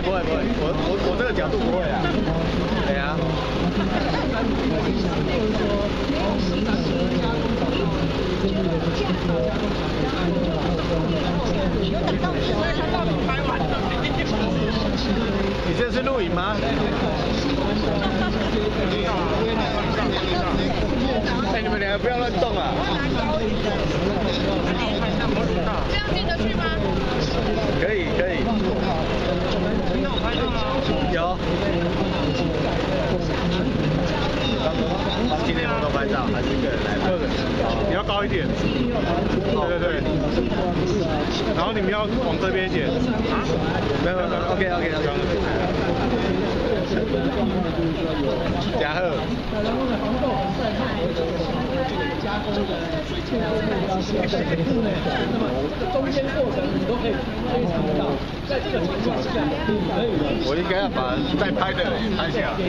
不会，我这个角度不会啊。对啊。你这是录影吗？哎，你们两个不要乱动啊！ 这样进得去吗？ 可以。有。帮今天都拍照，还是一个人来拍？ 你要高一点。对。然后你们要往这边一点。 没有 ，OK。加贺。 中间过程你都可以参与到，在这个情况下， 我应该要把在拍的也拍下来。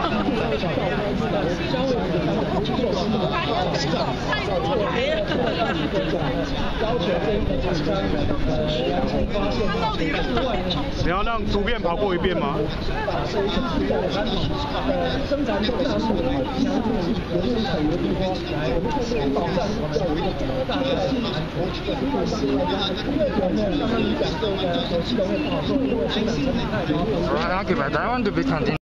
你要让图片跑过一遍吗？ 生产这个项目强度有些可疑的地方，我们就是保障要有一个大的刚刚你讲这个手机的会跑，因为生产成本太高。 台湾特别常见。